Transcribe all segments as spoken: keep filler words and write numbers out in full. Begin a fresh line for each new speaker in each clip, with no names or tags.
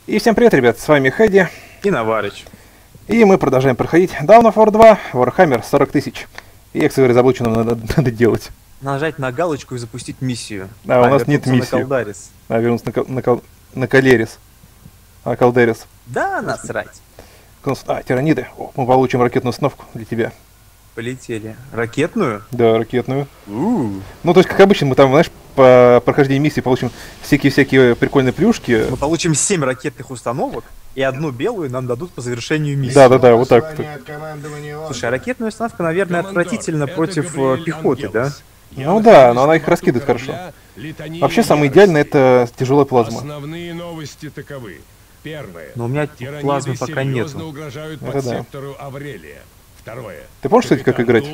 И всем привет, ребят, с вами Хэдди
и Наварыч.
И мы продолжаем проходить Dawn of War два, Warhammer сорок тысяч. И, как говорю, забыл, что нам надо, надо делать.
Нажать на галочку и запустить миссию.
А, а у нас нет миссии.
На Калдарис.
А, вернуться на, на, на, на Калерис. А, Калдерис.
Да, насрать.
А, тираниды. О, мы получим ракетную установку для тебя.
Полетели. Ракетную?
Да, ракетную.
У-у-у.
Ну, то есть, как обычно, мы там, знаешь, по прохождению миссии получим всякие-всякие прикольные плюшки.
Мы получим семь ракетных установок, и одну белую нам дадут по завершению миссии.
Да-да-да, вот так.
Слушай, а ракетная установка, наверное, отвратительно против пехоты, да?
Ну да, но она их раскидывает хорошо. Вообще, самое идеальное — это тяжелая плазма.
Основные новости таковы. Первое.
Но у меня плазмы пока нету.
Угрожают
Это
под
да.
сектору Аврелия. Второе.
Ты помнишь, кстати, как играть?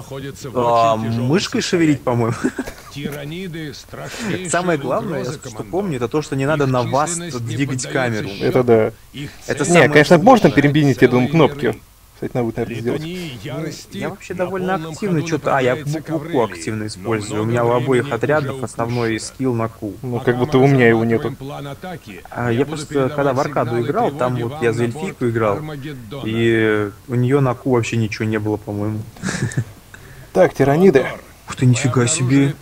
А, мышкой шевелить, по-моему.
Тираниды,
Самое главное, что помню, это то, что не надо на вас двигать камеру.
Это да.
Это
Не, конечно, можно перебинить, я думаю, кнопки. Кстати, надо будет, наверное, сделать.
Я вообще довольно активно что-то... А, я букву Q активно использую. У меня у обоих отрядов основной скилл на Q.
Ну, как будто у меня его нету.
А я просто, когда в аркаду играл, там вот я за эльфийку играл, и у нее на Q вообще ничего не было, по-моему.
Так, тираниды.
Ух ты, нифига себе.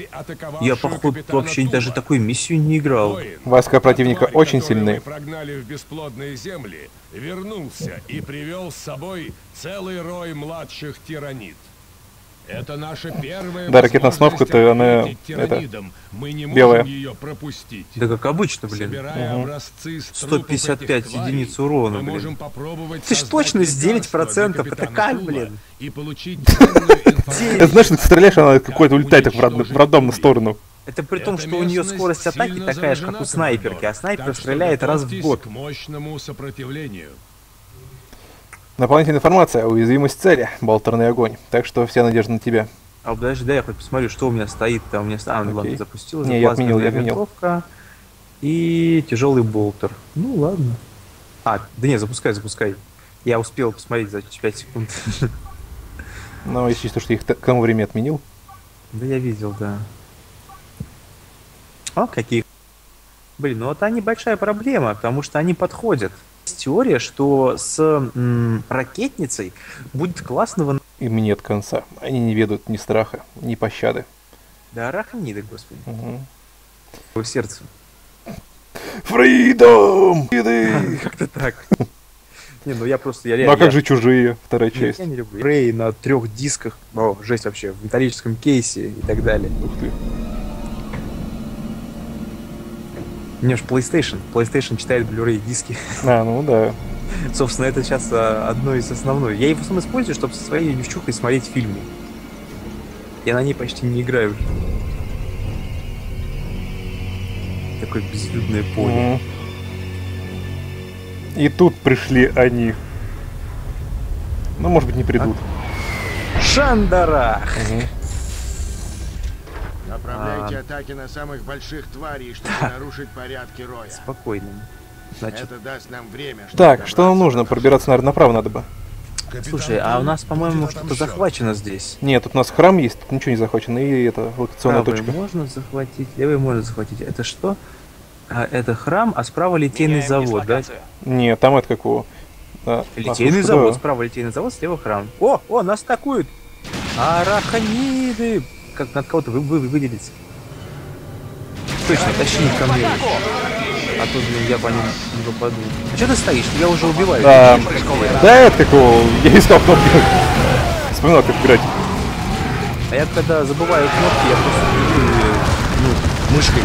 Я, походу, вообще даже такой миссию не играл.
Войска противника очень сильны.
Прогнали в бесплодные земли, вернулся и привел с собой целый рой младших тиранид. Это наша первая
Да, ракетная установка-то, она, это,
мы не
белая.
ее пропустить.
Да как обычно, блин.
Угу.
сто пятьдесят пять единиц урона, блин. Ты ж точность девять процентов, это как, блин?
И получить ценную информацию.
Ты знаешь, ты стреляешь, она какой-то улетает так в, рад... в рандомную сторону.
Это при том, что у нее скорость атаки такая же, как у снайперки, а снайпер стреляет раз в год.
К мощному сопротивлению.
Дополнительная информация, уязвимость цели, болтерный огонь. Так что вся надежда на тебя.
А подожди, да я хоть посмотрю, что у меня стоит там. У меня... А, ну ладно, запустилась.
Не, я отменил, я отменил.
И тяжелый болтер. Ну ладно. А, да не, запускай, запускай. Я успел посмотреть за пять секунд.
Ну, если то, что их к тому времени отменил.
Да я видел, да. О, какие. Блин, ну это небольшая проблема, потому что они подходят. Теория, что с м, ракетницей будет классного...
Им нет конца. Они не ведут ни страха, ни пощады.
Да арахниды, господи.
Угу.
По сердцу.
Фридом!
Как-то так. Не, ну я просто... Я,
ну а
я,
как же чужие, вторая часть?
Я не люблю. Рэй на трех дисках. О, жесть вообще. В металлическом кейсе и так далее.
Ух ты.
У меня же PlayStation. PlayStation читает Blu-ray диски.
А, ну да.
Собственно, это сейчас а, одно из основных. Я его в основном использую, чтобы со своей девчухой смотреть фильмы. Я на ней почти не играю. Такое безлюдное поле.
Угу. И тут пришли они. Ну, может быть, не придут.
А? Шандарах!
Угу.
Направляйте
А...
атаки на самых больших тварей, чтобы нарушить порядки роя.
Спокойно. Значит...
Это даст нам время.
Так, что нам нужно? Пробираться, наверное, направо надо бы.
Слушай, а у нас, по-моему, что-то захвачено здесь.
Нет, тут у нас храм есть, тут ничего не захвачено. И это локационная
Правый
точка.
можно захватить, левый можно захватить. Это что? А, это храм, а справа литейный завод, да?
Нет, там это какого? А,
литейный
а,
завод,
да.
справа литейный завод, слева храм. О, о, нас атакуют! Арахниды! Как над кого-то вы, вы, вы выделить. Точно, тащи их ко мне. А то, блин, я по ним не попаду. А что ты стоишь? Я уже убиваю.
Да, да это какого? Я искал кнопки. Вспоминал, как играть.
А я когда забываю кнопки, я просто бегу, ну, мышкой.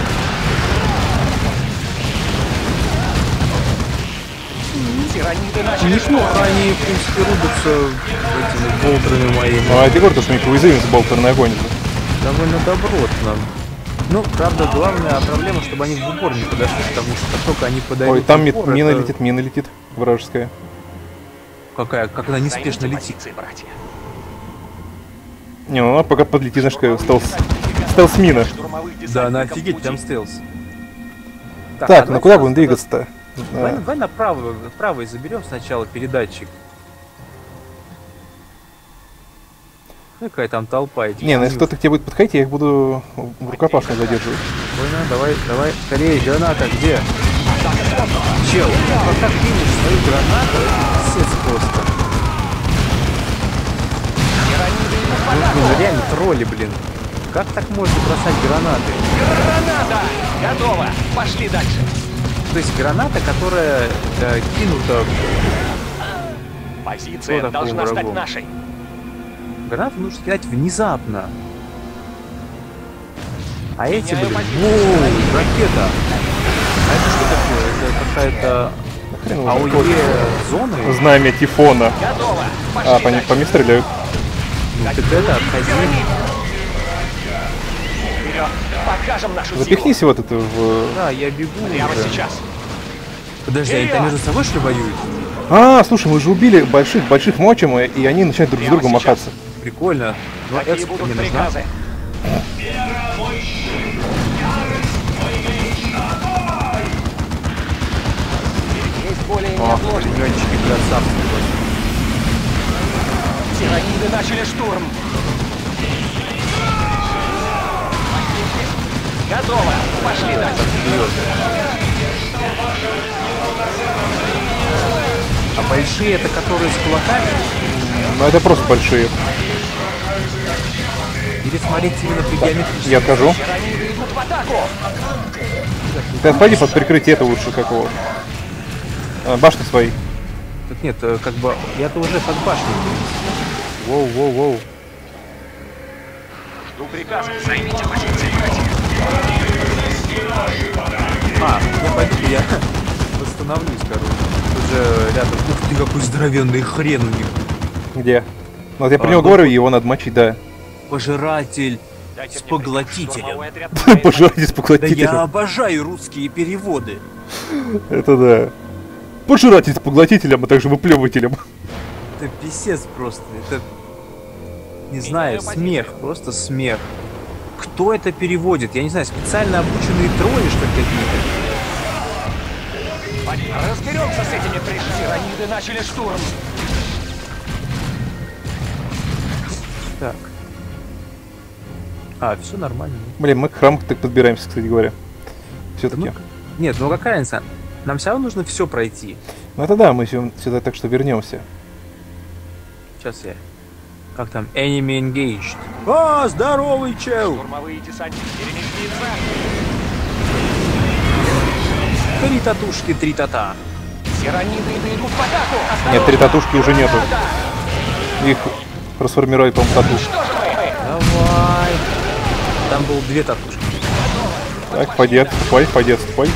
Неплохо они, в принципе, рубятся этими болтерами моими.
Ну, а ты говоришь, что у них уязвимость болтерный огонь.
Довольно добротно. Ну, правда, главная проблема, чтобы они в упор не подошли, потому что как только они подойдут.
Ой, там
в упор,
мина
это...
летит, мина летит, вражеская.
Какая, как она неспешно летит.
Не, ну она пока подлетит, знаешь, как стелс... стелс-мина.
Да, она офигеть, прям стелс.
Так, так, ну куда будем двигаться-то?
Давай, да. давай направо, правый заберем сначала передатчик. Какая там толпа этих.
Не, ну если кто-то к тебе будет подходить, я их буду в рукопашную задерживать.
Понял, давай, давай, скорее, граната, где? Чел, пока кинешь свою гранату, писец просто. Ну, реально тролли, блин. Как так можно бросать гранаты?
Граната! Готово! Пошли дальше!
То есть граната, которая э, кинута...
Позиция
Кто такой
должна стать
врагом?
нашей.
Гранату нужно кидать внезапно. А эти,
Меняю
блин...
позицию.
Воу, ракета! А это что такое? Это какая-то
Хрен его
АОЕ
знает.
зоны?
Знамя Тифона.
Готово! Пошли
А, по,
дальше.
по мне стреляют.
Ну, так это, отходи.
Вперед! Покажем нашу
Запихнись
силу.
вот это в...
Да, я бегу
Прямо
уже.
сейчас.
Подожди, они там между собой что ли воюют?
А, слушай, мы же убили больших-больших мочем, и они начинают друг с
Прямо
другом
сейчас.
махаться.
Прикольно. Ну,
Какие
экспо
будут
мне нужна.
приказы? Есть более
О,
неотложные.
пулеметчики красавцы.
Тираниды начали штурм. Готово. Пошли дальше.
Вперед. А большие это которые с кулаками?
Ну, это просто большие.
Или смотреть именно при геометрическом?
Я откажу.
Тираниды идут в атаку.
Ты отходи под прикрытие, это лучше какого. А, башни свои.
Так нет, э, как бы я-то уже под башней. Воу, воу, воу.
Жду приказа. Займите позиции.
А, я пойду, я восстановлюсь, короче. Тут же рядом. Ух ты, какой здоровенный хрен у них.
Где? Ну, вот я про
А,
него
ну,
говорю, его надо мочить, да.
Пожиратель
Дайте
с
мне приказ.
поглотителем.
Штурмовой отряд начинает
Пожиратель с
Да я
поглотителем.
обожаю русские переводы.
Это да. Пожиратель с поглотителем, а также выплевывателем.
Это писец просто. Это, не знаю,
позицию.
смех. Просто смех. Кто это переводит? Я не знаю, специально обученные тролли, что ли, какие-то?
Разберемся с этими пришли. Тираниды начали штурм.
Так. А, все нормально.
Блин, мы к храму так подбираемся, кстати говоря. Все-таки.
Ну, нет, ну какая разница? Нам все равно нужно все пройти.
Ну это да, мы сю- сюда так что вернемся.
Сейчас я. Как там? Enemy engaged. А, здоровый чел!
Штурмовые десантники переместиться.
Три татушки, три тата.
Тираниды идут в атаку.
Нет, три татушки уже нету. Их трансформировать, по-моему, татушки.
Что же мы?
Давай. Там было две татушки.
Так, пойди, отступай, пойди, отступай.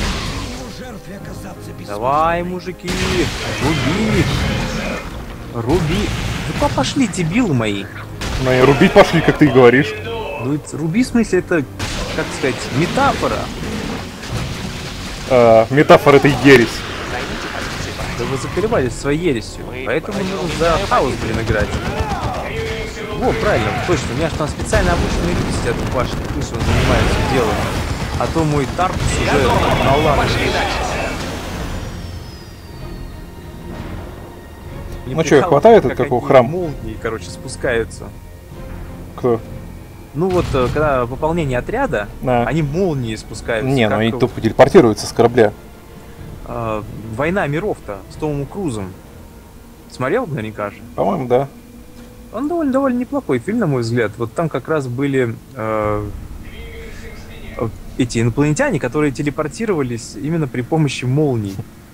Давай, мужики. Руби. Руби. Ну куда пошли, дебилы мои?
Ну и рубить пошли, как ты и говоришь.
Ну, это- руби, в смысле, это, как сказать, метафора.
А, метафора это ересь.
Займите позиции.
Да вы заколебались своей ересью.
Мы
Поэтому
пройдем
нужно за
минную
хаос,
позицию.
блин, играть. Во, правильно, точно. У меня же там специально обученные люди сидят в башне. Пусть он занимается делом. А то мой Таркус уже на лаве.
Пошли дальше.
Мне
Ну чё,
прикалывает,
хватает от
как
какого
они
храма?
молнии, короче, спускаются.
Кто?
Ну вот, э, когда пополнение отряда,
Да.
они молнии спускаются.
Не, ну
как,
они
э,
тупо телепортируются с корабля.
э, Война миров-то с Томом Крузом. Смотрел наверняка же?
По-моему, да.
Он довольно, довольно неплохой фильм, на мой взгляд. Вот там как раз были э, э, эти инопланетяне, которые телепортировались именно при помощи молний.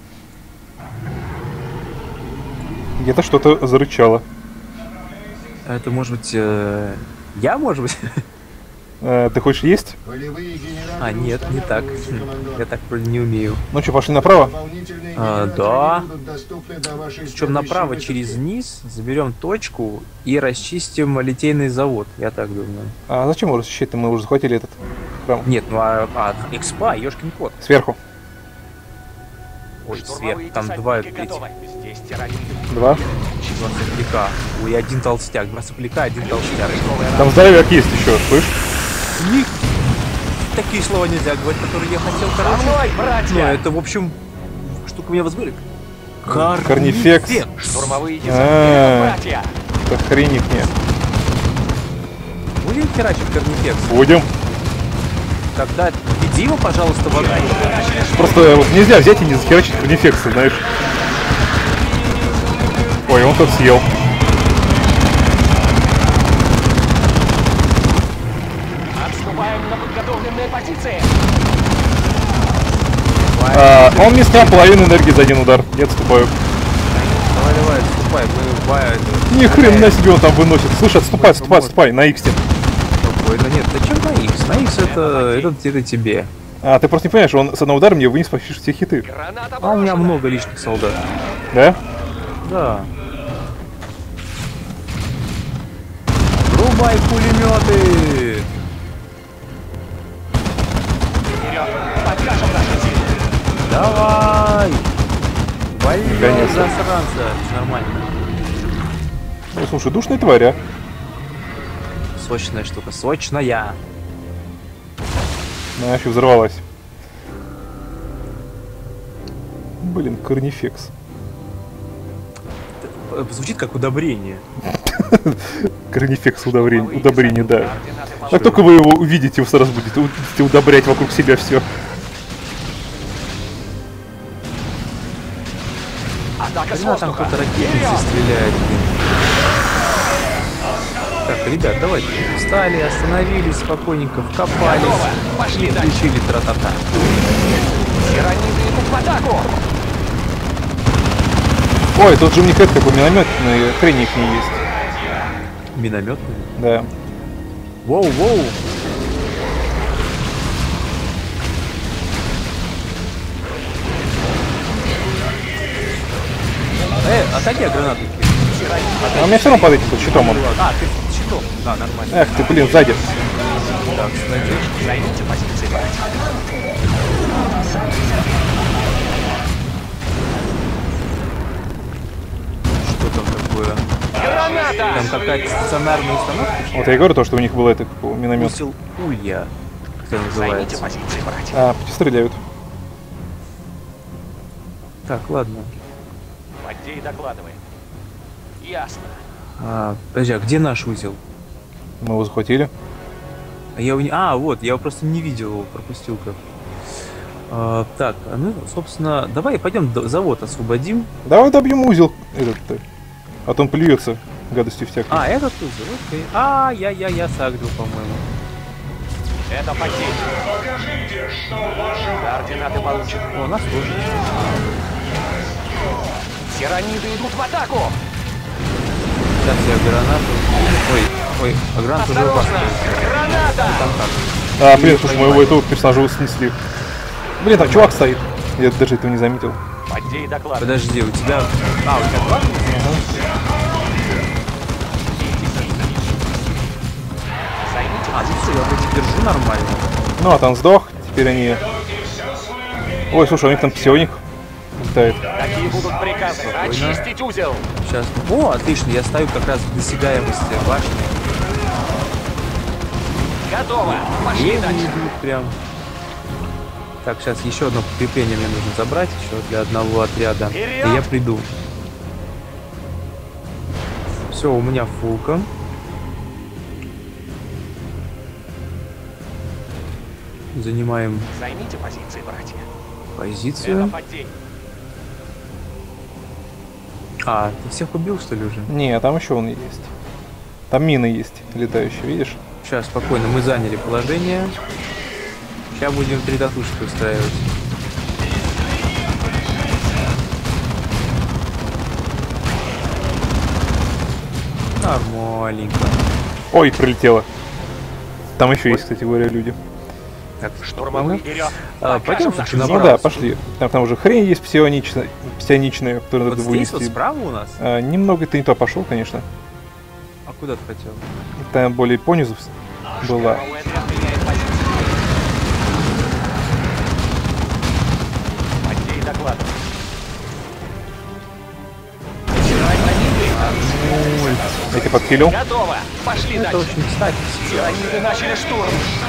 Где-то что-то зарычало.
Это может быть... э, я, может быть?
Э, ты хочешь есть?
А, нет, не так. Хм, Я так вроде не умею.
Ну что, пошли направо?
А, да. Причем направо через низ заберем точку и расчистим литейный завод. Я так думаю.
А зачем его расчищать-то? Мы уже захватили этот храм.
Нет, ну а, а экспа, ёшкин кот.
Сверху.
Ой,
Штурмовые
свет, там два
десантники
эти,
готовы. Здесь тираниды.
Два.
два сопляка. Ой, один толстяк, два сопляка, один толстяк.
Там здоровяк есть еще, слышь?
Ни- Такие слова нельзя говорить, которые я хотел,
За
короче.
мной,
Ну,
братья!
это, в общем, штука меня возглавит.
Корнифекс.
Штурмовые
А.
десантники, братья!
Это хрень их нет.
Будем херачить корнифекс?
Будем.
Тогда веди его, пожалуйста, в огонь.
Просто вот нельзя взять и не захерачить корнифекса, знаешь. Ой, он тут съел.
Отступаем на подготовленные позиции.
А, он мне снял половину энергии за один удар. Я отступаю.
Давай, давай, отступай. Мы в...
Ни хрена себе он там выносит. Слушай, отступай, отступай, отступай, на икс.
Спокойно, нет, зачем на X? На X это, это, это тебе.
А, ты просто не понимаешь, он с одного удара мне вынес почти все хиты.
Граната
А у меня
брошена.
много лишних солдат.
Да?
Да. Врубай пулеметы!
Вперед! Покажем наши силы!
Давай! Валим
Наконец-то.
засранца! Нормально.
Ну, слушай, душная тварь, а.
Сочная штука, сочная.
Она еще взорвалась. Блин, корнифекс.
Звучит как удобрение.
Корнифекс удобрение, удобрение, да.
Координаты
Как
получены.
только вы его увидите, вы сразу будете, будете удобрять вокруг себя все.
Атака с
Когда там
воздуха!
кто-то ракетницей стреляет, блин. Так, ребят, давайте. Встали, остановились, спокойненько вкопались.
Готово! Пошли дальше!
Включили тра-та-та.
Тираниды идут в атаку!
Ой, тут же у них это такой минометный хрень их не есть.
Минометные.
Да.
Воу, воу. Э, отойди от гранаты.
А у меня все равно под этим под щитом он.
А, ты с щитом. Да, нормально.
Эх ты, блин, сзади.
Так, кстати.
Займите позиции, братья!
Что там такое?
Граната!
Там какая-то стационарная установка?
Вот я и говорю то, что у них было это как его, миномет.
Усил улья. Как это
Займите
называется?
позиции, братья!
А, пути стреляют.
Так, ладно.
Бандей докладывает. Ясно.
А, подожди, а где наш узел?
Мы его захватили.
А, я его не... а, вот, я его просто не видел, его пропустил как. А, так, а ну, собственно, давай пойдем до- завод освободим.
Давай добьем узел этот-то. А то он плюется гадостью всякой.
А, этот узел, окей. А, я, я, я сагрил, по-моему.
Это потеря. Координаты получены.
О, нас тоже.
Тираниды идут в атаку!
Сейчас я гранату. Ой, ой, а гранат уже
Осторожно!
упал.
Граната!
Там как?
А, блин, слушай, моего этого персонажа снесли. Блин, там чувак стоит. Я даже этого не заметил.
Бандей докладывает.
Подожди, у тебя... А, у тебя два?
Займите
А, ну все, я вроде держу нормально.
Ну, а там сдох. Теперь они... Ой, слушай, у них там псионик летает.
Какие будут приказы? Очистить узел!
Сейчас. О, отлично, я стою как раз в досягаемости башни.
Готово! Пошли
И
дальше!
идут прям. Так, сейчас еще одно подкрепление мне нужно забрать еще для одного отряда.
Вперед!
И я приду. Все, у меня фулка. Занимаем
Займите позиции, братья. Это
позицию.
потеря.
А, ты всех убил, что ли, уже?
Не, там еще он есть. Там мины есть летающие, видишь?
Сейчас, спокойно, мы заняли положение. Сейчас будем три татушки устраивать. Нормаленько.
Ой, пролетело. Там еще есть, кстати говоря, люди.
Так,
Штурмовые вперед!
А, пойдем
Покажем
все-таки
нашу
Ну
направо.
да, пошли. Там, там уже хрень есть псионичная, псионичная, которую
Вот
надо
здесь вот
вынести.
справа у нас?
А, немного ты не то пошел, конечно.
А куда ты хотел?
Там более понизу была.
Штурмовой отряд меняет позиции. Бандей докладывает.
Я тебя подхилил.
Готово! Пошли
Это
дальше!
очень кстати сейчас.
Тираниды начали штурм!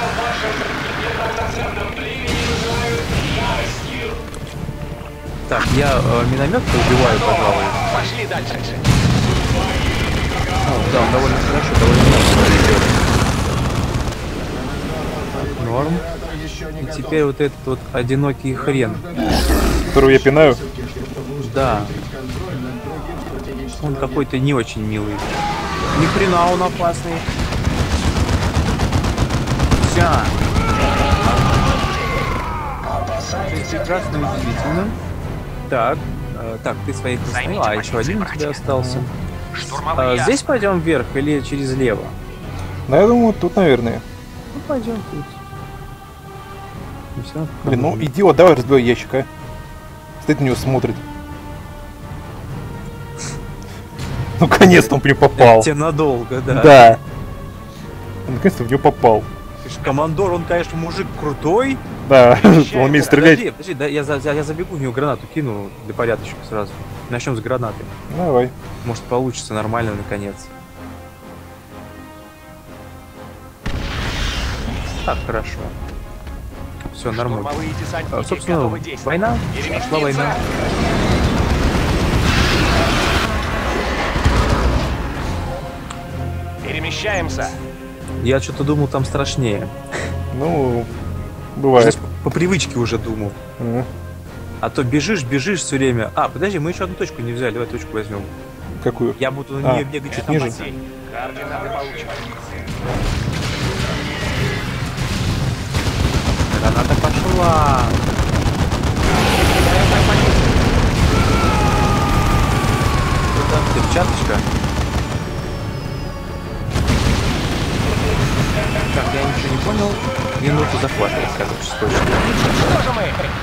Так, я э, миномет-то убиваю, пожалуй.
Пошли дальше!
О, да, он довольно хорошо, довольно много идет. Так, норм. И теперь вот этот вот одинокий хрен.
Которую я пинаю.
Да. Он какой-то не очень милый. Ни хрена он опасный. Вся. Прекрасно, удивительно. Так, э, так, ты своих установил, а еще один у тебя остался. А, здесь пойдем вверх или через лево?
Да, я думаю, тут, наверное.
Ну, пойдем тут. И всё,
Блин, ну
нормально.
идиот, давай разбивай ящик, а. Стоит на него, смотрит. Ну, наконец-то он в него попал.
Тебе надолго, да.
Да. Наконец-то в него попал.
Слушай, командор, он, конечно, мужик крутой.
Да, он умеет стрелять.
Подожди, подожди, да, я, за- я, я забегу в него гранату кину для порядочка сразу. Начнем с гранаты.
Давай.
Может, получится нормально наконец. Так, хорошо. Все, нормально.
Штурмовые десантники
А, собственно,
готовы действовать.
война. Пошла война.
Перемещаемся.
Я что-то думал, там страшнее.
Ну, бывает.
Здесь по привычке уже думал.
Ага.
А то бежишь, бежишь все время. А, подожди, мы еще одну точку не взяли. Давай точку возьмем.
Какую?
Я буду на
А,
нее бегать чуть
это ниже.
ниже.
Координаты получены.
Граната пошла. Это перчаточка. Так, я ничего не понял. Минуту захватывает, короче, сколько.
Что же мы?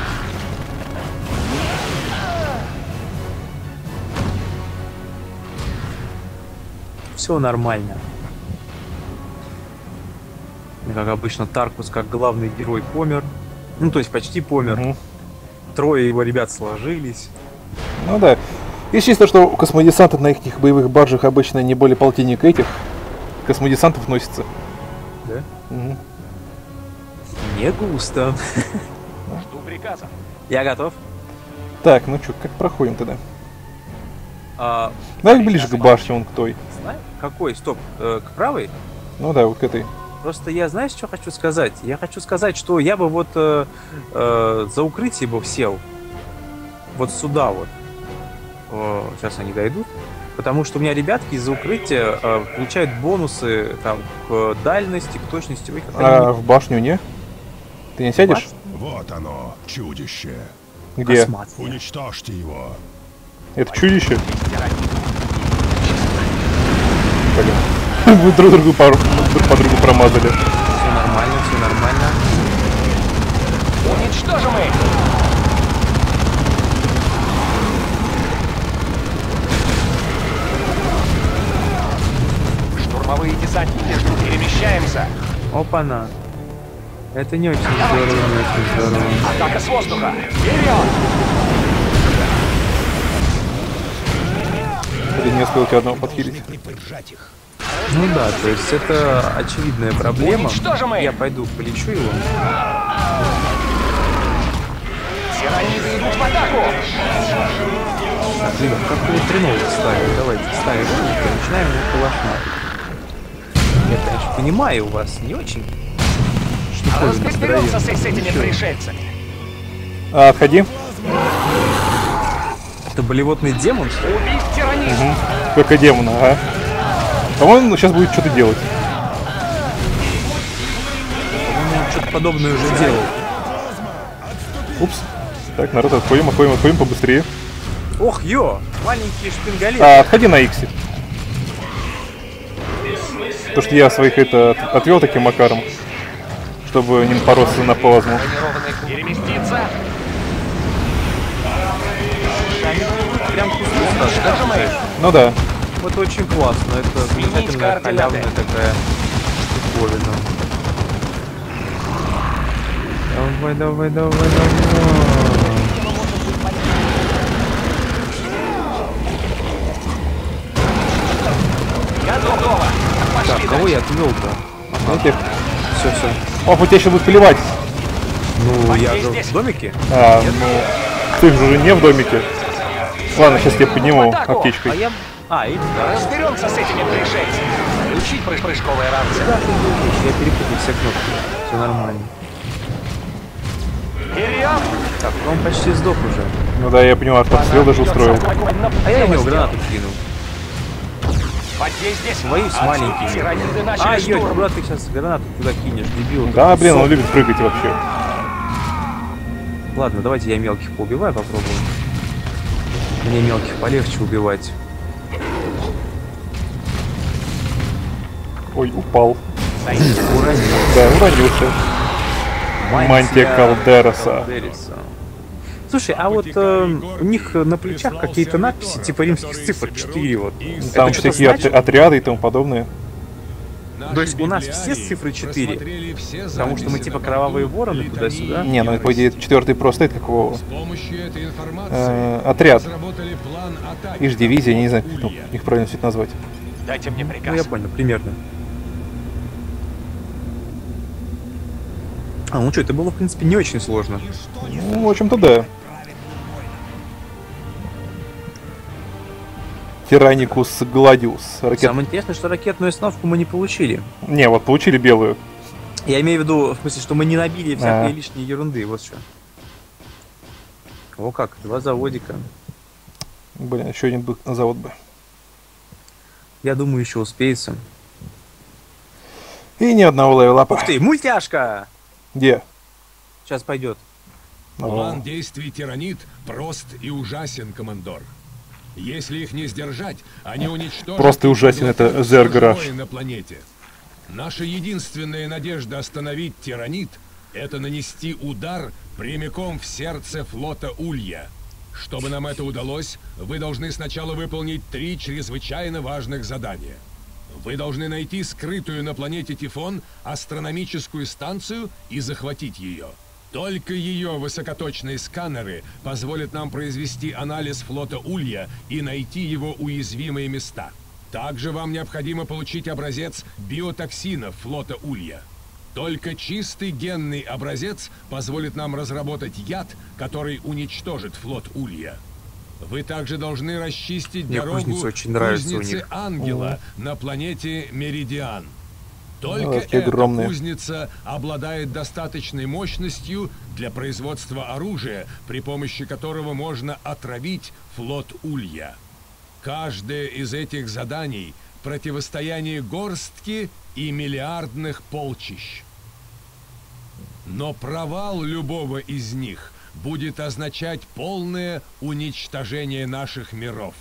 Все нормально. И, как обычно, Таркус, как главный герой, помер. Ну, то есть почти помер.
Мгм.
Трое его ребят сложились.
Ну да. Есть чисто, что у космодесантов на их боевых баржах обычно не более полтинника этих космодесантов носится.
Да?
Мгм.
Не густо.
Жду приказа.
Я готов.
Так, ну чё, как проходим тогда?
А,
Давай ближе к башне, он к той.
знаю, какой? Стоп. Э, к правой?
Ну да, вот к этой.
Просто я, знаешь, что хочу сказать? Я хочу сказать, что я бы вот э, э, за укрытие бы сел. Вот сюда вот. О, сейчас они дойдут. Потому что у меня ребятки из-за укрытия э, получают бонусы там к дальности, к точности. Ой, как
А
они
в башню не? Ты не сядешь?
Вот оно, чудище.
Где?
косматые.
Уничтожьте его.
Это чудище? Блин. Вы друг другу пару, друг по другу промазали.
Все нормально, все нормально.
Уничтожим их! Штурмовые десантники ждут. Перемещаемся.
Опа-на. Это не очень здорово, не очень здорово.
Атака с воздуха. Вперед!
Блин, не успел тебя одного подхилить.
Ну да, то есть это очевидная проблема.
Уничтожим их!
Я пойду полечу его.
Тираниды идут в атаку!
Так, ребят, как вы тренолог ставим? Давайте ставим и начинаем его калашматить. Я, конечно, понимаю, у вас не очень штуковина
Разберемся с,
здоровенная.
с этими
Ничего.
пришельцами.
А, отходи.
Это болевотный демон, что ли?
Убить тиранид!
Угу. Только демона, ага. По-моему, сейчас будет что-то делать.
По-моему, он что-то подобное уже делал.
Упс. Так, народ, отходим, отходим, отходим побыстрее.
Ох, ё! Маленькие шпингалеты.
А, отходи на иксе. То, что я своих это от- отвел таким макаром, чтобы не напороться на плазму.
Переместиться!
Прям кусок, да?
Ну да.
Вот очень классно. Это замечательная
координаты.
халявная такая штуковина. Давай, давай, давай, давай.
Готово!
Так,
Пошли
кого
дальше.
я отвел-то?
Этих.
Все, все.
О, у тебя сейчас будет плевать.
Ну, я
здесь,
же
здесь.
в домике.
А, ну, ты же уже не в домике. Ладно, сейчас я подниму
атаку.
А
аптечкой.
я... А, и да.
Разберемся с этими пришельцами. Включить пры- прыжковые ранцы.
Я перепутал все кнопки. Все нормально.
Вперед!
Так, он почти сдох уже.
Ну да, я понимаю, что стрел даже устроил.
А я в него гранату кинул.
Потей здесь.
Боюсь, маленький.
Тираниды начали
А, ёй,
штурм.
куда ты сейчас гранату туда кинешь, дебил?
Да, блин, он любит прыгать вообще.
Ладно, давайте я мелких поубиваю, попробую. Мне мелких полегче убивать.
Ой, упал.
Уронил.
Да, уронился. Мантия Калдероса.
Калдериса. Слушай, а вот э, у них на плечах какие-то надписи типа римских цифр четыре вот.
Там
Это что-то
всякие от-
значит?
отряды и тому подобное.
То есть у нас все цифры четыре? Потому что мы типа кровавые вороны туда-сюда?
Не, ну по идее четвертый просто это как его
С помощью этой информации
э, отряд.
разработали план атаки.
Иж дивизия, не знаю, как ну, их правильно все это назвать.
Дайте мне
Ну
приказ.
я понял, примерно. А, ну что, это было в принципе не очень сложно.
Ну, в общем-то, да. Тираникус Гладиус. Ракет...
Самое интересное, что ракетную установку мы не получили.
Не, вот получили белую.
Я имею в виду, в смысле, что мы не набили всякой
А.
лишней ерунды, вот что. О как, два заводика.
Блин, еще один бы на завод бы.
Я думаю, еще успеется.
И ни одного левелапа.
Ух ты, мультяшка!
Где?
Сейчас пойдет.
План
О,
действий тиранит прост и ужасен, командор. Если их не сдержать, они уничтожат...
Просто и ужасен это
все
Зергараш.
живое на планете. Наша единственная надежда остановить тиранит — это нанести удар прямиком в сердце флота Улья. Чтобы нам это удалось, вы должны сначала выполнить три чрезвычайно важных задания. Вы должны найти скрытую на планете Тифон астрономическую станцию и захватить ее. Только ее высокоточные сканеры позволят нам произвести анализ флота Улья и найти его уязвимые места. Также вам необходимо получить образец биотоксинов флота Улья. Только чистый генный образец позволит нам разработать яд, который уничтожит флот Улья. Вы также должны расчистить
Мне
дорогу
кузница очень нравится у
кузнице
них.
Ангела на планете Меридиан. Только
какие
эта
огромные.
кузница обладает достаточной мощностью для производства оружия, при помощи которого можно отравить флот Улья. Каждое из этих заданий – противостояние горстки и миллиардных полчищ. Но провал любого из них будет означать полное уничтожение наших миров.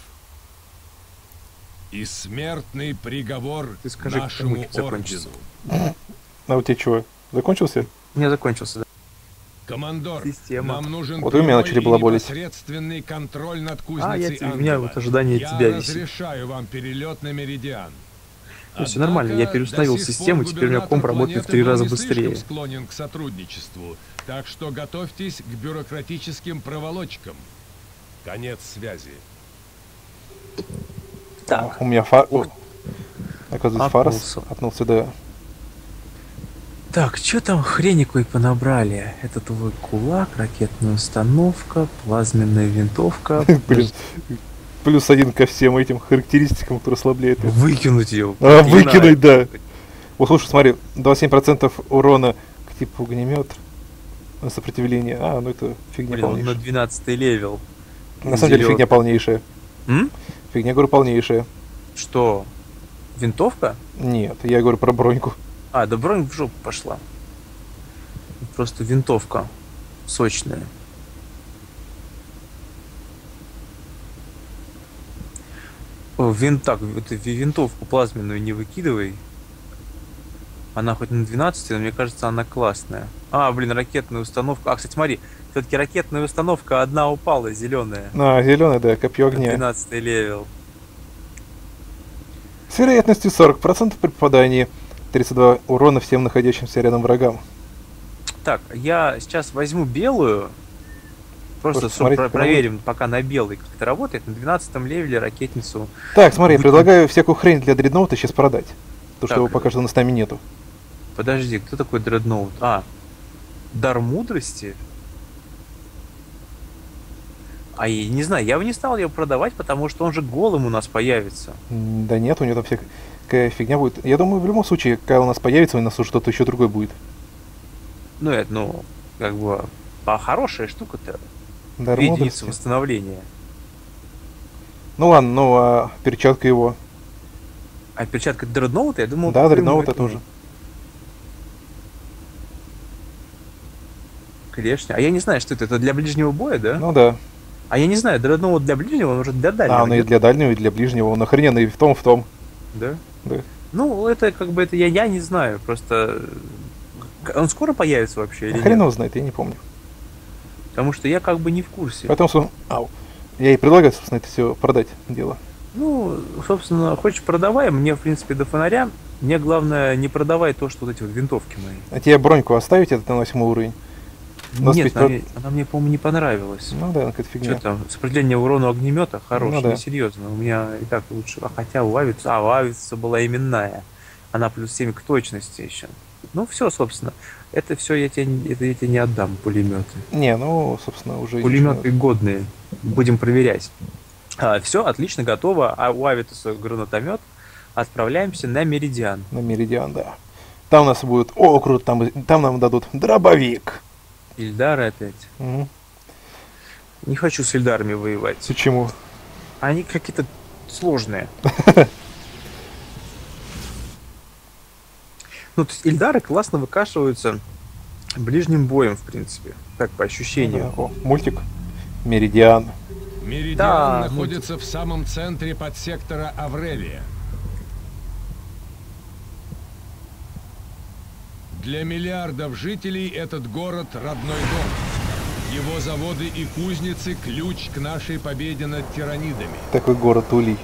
И смертный приговор
Ты скажи, как
нашему
мультик закончится.
ордену.
а у тебя чего? Закончился?
У меня закончился, да.
Командор,
Система.
нам нужен
Вот вы меня
прямой
начали
и
балаболить.
непосредственный контроль над
А,
кузницей
я тебе- у
Ангела.
меня вот ожидание
Я
тебя висит.
разрешаю вам перелет на Меридиан.
Ну, всё нормально, я переустановил
до сих
систему,
пор
теперь у меня комп
губернатор
работает в
планеты
три
был
раза
не слишком
быстрее.
склонен к сотрудничеству, так что готовьтесь к бюрократическим проволочкам. Конец связи.
Так,
У меня фар...
Ух.
Оказывается,
Отнулся.
Фарос отнулся, да.
так, что там хренику понабрали? Это твой кулак, ракетная установка, плазменная винтовка.
Блин, плюс один ко всем этим характеристикам, которые ослабляют.
Выкинуть ее.
А, выкинуть, да. Вот слушай, смотри, двадцать семь процентов урона к типу огнемет. Сопротивление. А, ну это фигня
Блин, он на
полнейшая.
двенадцатый левел.
На самом деле
Зелёный.
фигня полнейшая.
М?
Фигня, говорю, полнейшая.
Что? Винтовка?
Нет, я говорю про броньку.
А, да бронь в жопу пошла. Просто винтовка сочная. О, вин, так, эту ви- винтовку плазменную не выкидывай. Она хоть на двенадцать, но мне кажется, она классная. А, блин, ракетная установка. А, кстати, смотри, все-таки ракетная установка одна упала, зеленая.
А, зеленый, да, копье огня.
двенадцатый левел.
С вероятностью сорок процентов при попадании. тридцать два урона всем находящимся рядом врагам.
Так, я сейчас возьму белую. Просто,
Просто
чтобы
смотреть,
про-
как
проверим, пока на белый как это работает. На двенадцатом левеле ракетницу.
Так, смотри, я
Выкинь.
предлагаю всякую хрень для дредноута сейчас продать. То, что
Так.
его пока что у нас с нами нету.
Подожди, кто такой дредноут? А, дар мудрости? А я не знаю, я бы не стал его продавать, потому что он же голым у нас появится.
М, Да нет, у него там всякая фигня будет. Я думаю, в любом случае, когда у нас появится, у нас уже что-то еще другое будет.
Ну, это, ну, как бы, А хорошая штука-то.
Дар
Две единицы
мудрости.
восстановления.
Ну ладно, ну а перчатка его.
А перчатка дредноута, я думал...
Да,
прям
дредноут
это-
это тоже.
Клешня. А я не знаю, что это. Это для ближнего боя, да?
Ну да.
А я не знаю, дредноут для ближнего, он уже для дальнего.
А, он и
нет?
для дальнего, и для ближнего. Он охрененный и в том, и в том.
Да?
Да.
Ну, это как бы это я, я не знаю. Просто. э, Он скоро появится вообще или
А хрен
нет?
его знает, я не помню.
Потому что я как бы не в курсе.
Поэтому, со- ау. Я и предлагаю, собственно, это все продать дело.
Ну, собственно, хочешь продавай, мне, в принципе, до фонаря. Мне главное не продавай то, что вот эти вот винтовки мои.
А тебе броньку оставить этот на восьмой уровень? Но
Нет,
спеть
она,
про-
мне, она мне, по-моему, не понравилась.
Ну да, какая-то фигня.
Что там, сопротивление урона огнемета хорошее,
Ну да.
серьезно. У меня и так лучше. А хотя у Авица, а у Авица была именная. Она плюс семь к точности еще. Ну все, собственно. Это все я тебе, не- это я тебе не отдам, пулеметы.
Не, ну, собственно, уже...
Пулеметы годные. Будем проверять. все, отлично, готово. А у Авитаса гранатомет. Отправляемся на Меридиан.
На Меридиан, да. Там у нас будет... О, круто, там, там нам дадут дробовик.
Ильдары опять.
Мгм.
Не хочу с Ильдарами воевать.
Почему?
Они какие-то сложные. Ну, то есть Ильдары классно выкашиваются ближним боем, в принципе. Так, по ощущению.
О, мультик. Меридиан.
Меридиан
Да,
находится в самом центре подсектора Аврелия. Для миллиардов жителей этот город — родной дом. Его заводы и кузницы — ключ к нашей победе над тиранидами.
Такой город Улей.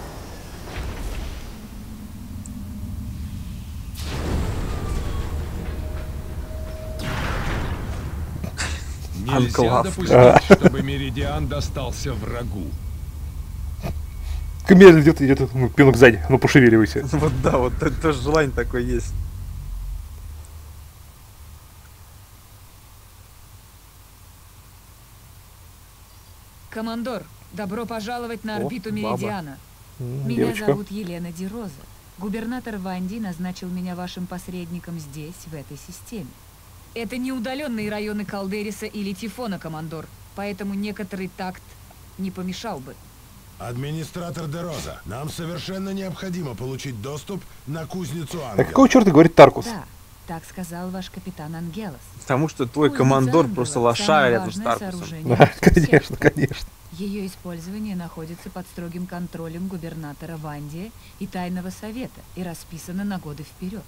Нельзя
Анклав.
допустить, чтобы Меридиан достался врагу.
Медленно идет, идет, ну, пинок сзади, ну пошевеливайся.
Вот да, вот это тоже желание такое есть.
Командор, добро пожаловать на
О,
орбиту
баба.
Меридиана.
М,
Меня
Девочка.
зовут Елена Дироза. Губернатор Ванди назначил меня вашим посредником здесь, в этой системе. Это не удаленные районы Калдериса или Тифона, командор, поэтому некоторый такт не помешал бы.
Администратор Дероза, нам совершенно необходимо получить доступ на кузницу
А
Ангела.
какого черта говорит Таркус?
Да, так сказал ваш капитан Ангелос.
Потому что твой
Кузница
командор
Ангела
просто
—
лошара
самое
рядом с
важное
Таркусом.
сооружение
Да,
в этой системе.
конечно, конечно.
Ее использование находится под строгим контролем губернатора Вандия и Тайного Совета и расписано на годы вперед.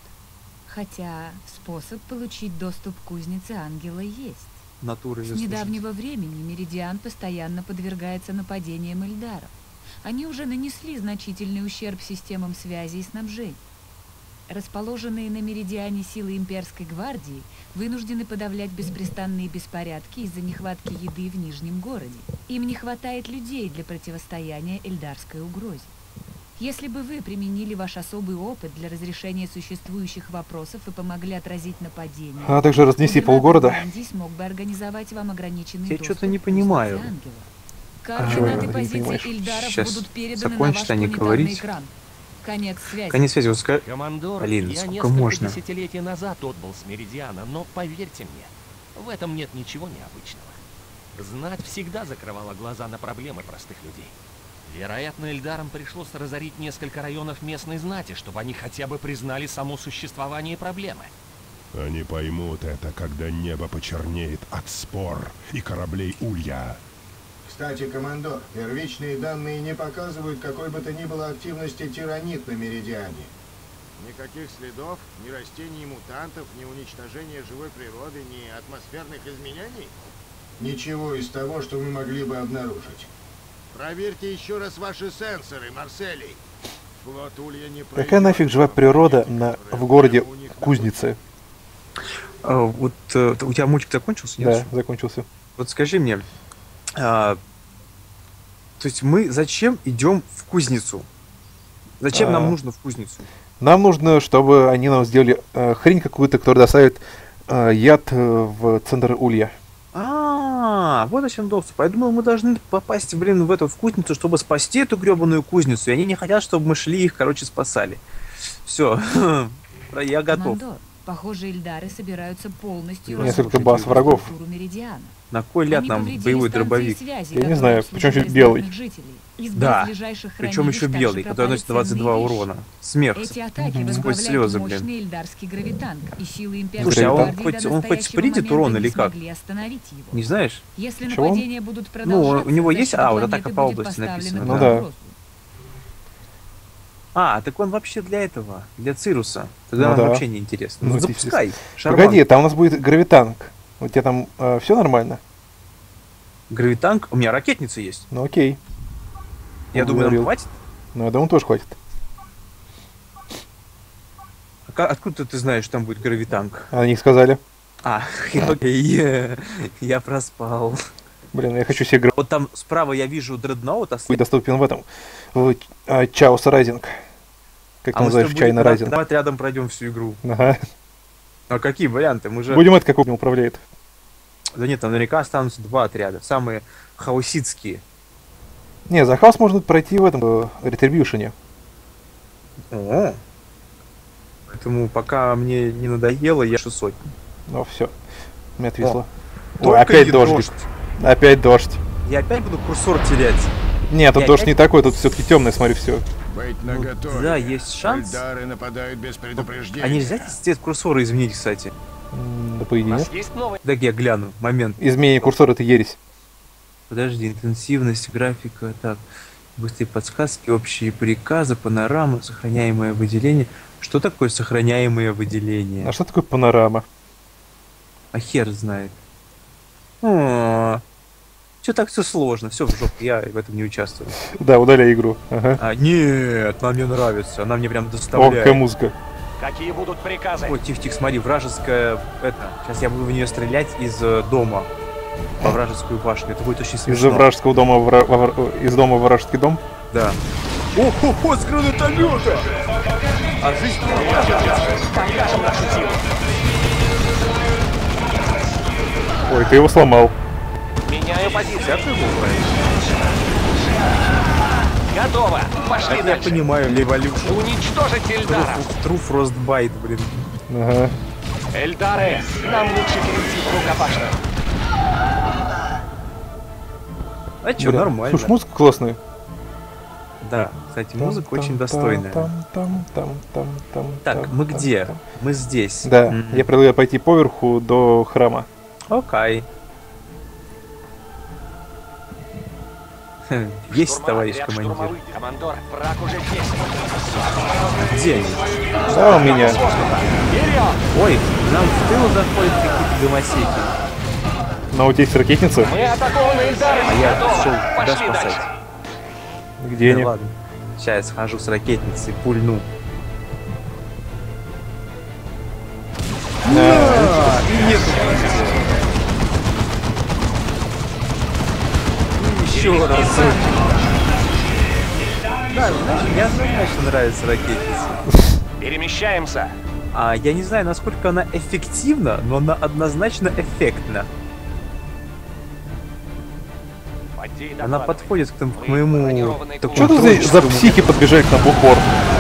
Хотя способ получить доступ к кузнице Ангела есть.
Натуры
С
заслужить.
недавнего времени Меридиан постоянно подвергается нападениям Эльдаров. Они уже нанесли значительный ущерб системам связи и снабжения. Расположенные на Меридиане силы имперской гвардии вынуждены подавлять беспрестанные беспорядки из-за нехватки еды в Нижнем городе. Им не хватает людей для противостояния эльдарской угрозе. Если бы вы применили ваш особый опыт для разрешения существующих вопросов и помогли отразить нападение,
А также разнеси
губернатор
полгорода.
Ванди смог бы организовать вам ограниченный
Я
доступ
что-то не
к кузнице
понимаю.
Ангела.
чего
Координаты
ты не
позиций
понимаешь?
Ильдаров
Щас
будут переданы на
закончат
ваш
они
планетарный
говорить.
экран. Конец связи.
Конец связи, вот ска-
Командор,
Блин,
я
сколько
несколько
можно?
десятилетий назад отбыл с Меридиана, но поверьте мне, в этом нет ничего необычного. Знать всегда закрывала глаза на проблемы простых людей. Вероятно, Эльдарам пришлось разорить несколько районов местной знати, чтобы они хотя бы признали само существование проблемы.
Они поймут это, когда небо почернеет от спор и кораблей Улья.
Кстати, командор, первичные данные не показывают какой бы то ни было активности тиранит на Меридиане. Никаких следов, ни растений и мутантов, ни уничтожения живой природы, ни атмосферных изменений? Ничего из того, что мы могли бы обнаружить. Проверьте еще раз ваши сенсоры, Марселий. Флот Улья не
Какая
пройдет
нафиг живая
по
природа
планете,
на,
которая
в городе
прямо у них на
Кузнице?
А, вот э, у тебя мультик закончился, нет?
Да, закончился.
Вот скажи мне, а, то есть мы зачем идем в кузницу? Зачем
А.
нам нужно в кузницу?
Нам нужно, чтобы они нам сделали э, хрень какую-то, которая доставит э, яд э, в центр Улья.
А, вот о чем доступ. Я думал, мы должны попасть, блин, в эту в кузницу, чтобы спасти эту гребаную кузницу. И они не хотят, чтобы мы шли и их, короче, спасали. Все, я готов.
Командор, Похоже, эльдары собираются полностью
Несколько
разрушить
баз врагов.
инфраструктуру Меридиана.
На кой ляд
Они
нам
повредили
боевой
станции
дробовик?
связи,
Я не
которые
знаю, причем
обслуживали
здесь белый.
знатных жителей. Из
Да,
баз ближайших
причем еще
хранилищ
белый,
также
который носит двадцать два
пропали ценные
урона. Смех.
вещи. Эти атаки
Сквозь
возглавляет
слезы, блин.
мощный эльдарский гравитанк, и силы имперской
Слушай, а он
гвардии
хоть-
до
он хоть
настоящего
спринтит
момента
урон
не
или как?
смогли остановить его.
Не знаешь?
Если
Чего?
нападения будут
Ну,
продолжаться,
у него есть-
защита
а, вот
планеты
атака по
будет
области
поставлена
написано,
под
да. Ну да.
угрозу.
А, так он вообще для этого, для Цируса. Тогда
Ну
нам
да.
вообще не интересно.
Ну,
Ну, запускай. Шарман.
Погоди, там у нас будет гравитанк. У тебя там все нормально?
Гравитанк. У меня ракетница есть.
Ну окей.
Я думаю, нам
Уговорил.
хватит.
Ну, я думаю, тоже хватит.
А ка- откуда ты знаешь, что там будет гравитанк?
Они сказали.
А, окей. Я проспал.
Блин, я хочу себе гравитанк.
Вот там справа я вижу дредноут, а
Будет доступен в этом. В а, Chaos Rising. Как ты
а мы с тобой
называешь, Чайна
будем
Rising?
давай рядом пройдем всю игру.
Ага.
А какие варианты? Мы же...
Будем это, как он управляет.
Да нет, там наверняка останутся два отряда. Самые хауситские.
Не, за хаос можно пройти в этом э, Retribution.
О. Поэтому пока мне не надоело, я шестьсот.
Ну все. Меня отвисло. Ой,
Только
опять
не
дождик.
дождь.
Опять дождь.
Я опять буду курсор терять.
Нет, тут
Я
дождь
опять-
не такой, тут все-таки темное, смотри, все.
Быть
Ну,
наготове.
да, есть шанс.
Эльдары нападают без предупреждения.
А нельзя цвет курсора изменить, кстати?
Да по
У
идее
нас
нет.
есть новый.
Так я гляну. Момент.
Изменение курсора это ересь.
Подожди, интенсивность, графика, так. Быстрые подсказки, общие приказы, панорама, сохраняемое выделение. Что такое сохраняемое выделение?
А что такое панорама?
А хер знает. Че так все сложно? Все в жопу, я в этом не участвую.
Да, удаляй игру. Ага.
А, нет, она мне нравится, она мне прям
О,
доставляет.
какая музыка.
Какие будут приказы?
Ой, тихо, тихо, смотри, вражеская, это, сейчас я буду в нее стрелять из э, дома по вражескую башню, это будет очень смешно.
Из-за вражеского дома, в вра- во вра- из дома в вражеский дом.
Да. О, о, о, с гранатомета! А жизнь
Покажем нашу силу.
Ой, ты его сломал.
Меняю позицию.
вся ты бывает.
Готово. Пошли
Так я
дальше.
понимаю, Леволюшн.
Уничтожить Эльдара.
True Frostbite, блин.
Ага.
Эльдары, нам лучше перейти в рукопашную.
А чё,
Блин,
нормально.
Слушай, музыка классная.
Да, кстати, музыка
Там,
очень
там,
достойная.
там, там, там, там, там,
Так,
там,
мы
там,
где?
там.
Мы здесь.
Да,
М.
я предлагаю пойти поверху до храма.
Окей. Хм, Есть,
Штурма,
товарищ
отряд
командир.
штурмовых. Командор, враг уже здесь.
Где они?
Да, у меня.
Вперед!
Ой, нам в тыл заходят какие-то гомосеки.
Но у тебя есть ракетница?
Мы атакованы Эльдарами.
А я
Готово.
шел туда
Пошли
спасать.
дальше.
Где они?
Да ладно. Сейчас я схожу с ракетницей, пульну.
Да.
И нету еще раз. Да, знаешь, мне однозначно нравится ракетница.
Перемещаемся.
А я не знаю, насколько она эффективна, но она однозначно эффектна.
Фаддей
Она
докладывает.
подходит к, там, к моему такому
Что тут за, за
творческому-
психи подбежали к нам в упор?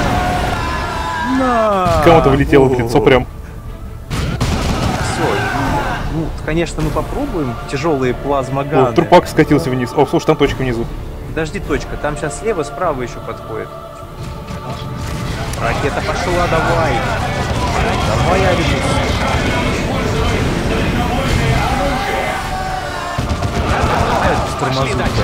На!
Кому-то влетело в
О!
лицо прям.
Всё. Ну, конечно, мы попробуем тяжелые плазмоганы.
О, трупак скатился вниз. О, слушай, там точка внизу.
Подожди, точка. Там сейчас слева, справа еще подходит. Ракета пошла, давай. Давай, Алибус.
Пошли дальше.